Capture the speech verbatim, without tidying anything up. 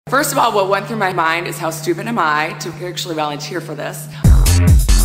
First of all, what went through my mind is how stupid am I to actually volunteer for this?